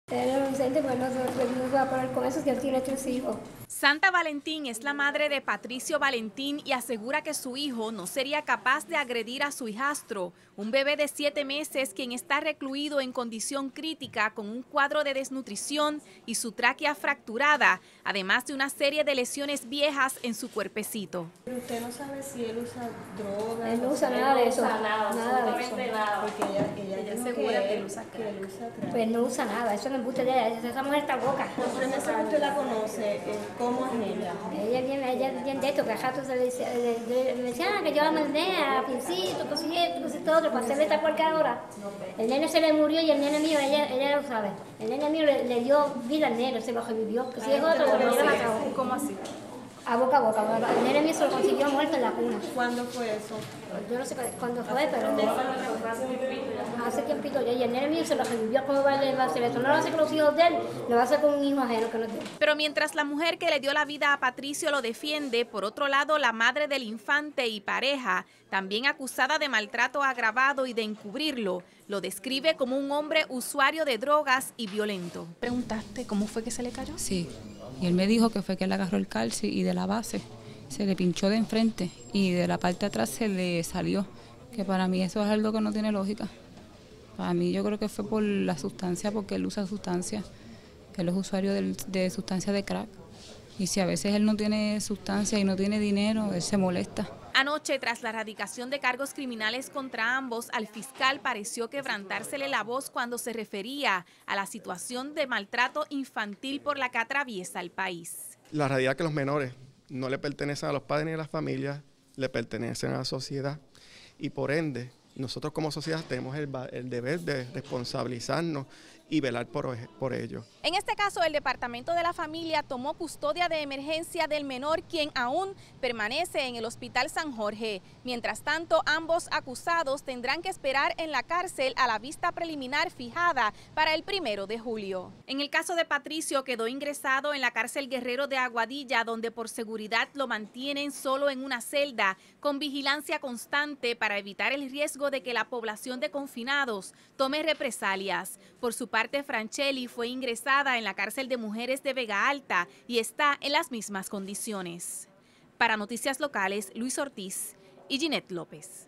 Él es inocente, pues no se va a poner con eso si él tiene 3 hijos. Santa Valentín es la madre de Patricio Valentín y asegura que su hijo no sería capaz de agredir a su hijastro, un bebé de 7 meses quien está recluido en condición crítica con un cuadro de desnutrición y su tráquea fracturada, además de una serie de lesiones viejas en su cuerpecito. Pero usted no sabe si él usa drogas. Él no usa nada de eso. Nada de eso. Porque ella es dijo segura que él usa crack. Pues no usa nada, eso no es embuste de ella, esa mujer está loca. Pero en esa que usted la conoce, ¿cómo es ella? Ella es bien de esto, que a rato le decía que yo la mandé a Pincito, cosito otro, para hacerle esta porca ahora. El nene se le murió y el nene mío, ella lo sabe. El nene mío le dio vida al nene, se lo revivió, que si es otro, lo hubiera matado. ¿Cómo así? A boca a boca. El nene mío se lo consiguió muerto en la cuna. ¿Cuándo fue eso? Yo no sé cuándo fue, pero hace tiempito ya. Y el nene mío se lo revivió. ¿Cómo va a hacer eso? No lo hace con los hijos de él, lo va a hacer con un hijo ajeno que no es de él. Pero mientras la mujer que le dio la vida a Patricio lo defiende, por otro lado la madre del infante y pareja, también acusada de maltrato agravado y de encubrirlo, lo describe como un hombre usuario de drogas y violento. ¿Preguntaste cómo fue que se le cayó? Sí, y él me dijo que fue que él agarró el calcio y de la base se le pinchó de enfrente y de la parte de atrás se le salió, que para mí eso es algo que no tiene lógica. Para mí yo creo que fue por la sustancia, porque él usa sustancia, él es usuario de sustancia de crack. Y si a veces él no tiene sustancia y no tiene dinero, él se molesta. Anoche, tras la erradicación de cargos criminales contra ambos, al fiscal pareció quebrantársele la voz cuando se refería a la situación de maltrato infantil por la que atraviesa el país. La realidad es que los menores no le pertenecen a los padres ni a las familias, le pertenecen a la sociedad y por ende nosotros como sociedad tenemos el deber de responsabilizarnos y velar por ello. En este caso, el Departamento de la Familia tomó custodia de emergencia del menor, quien aún permanece en el Hospital San Jorge. Mientras tanto, ambos acusados tendrán que esperar en la cárcel a la vista preliminar fijada para el 1 de julio. En el caso de Patricio, quedó ingresado en la cárcel Guerrero de Aguadilla, donde por seguridad lo mantienen solo en una celda, con vigilancia constante para evitar el riesgo de que la población de confinados tome represalias. Por su parte, Franchelli fue ingresada en la cárcel de mujeres de Vega Alta y está en las mismas condiciones. Para Noticias Locales, Luis Ortiz y Ginette López.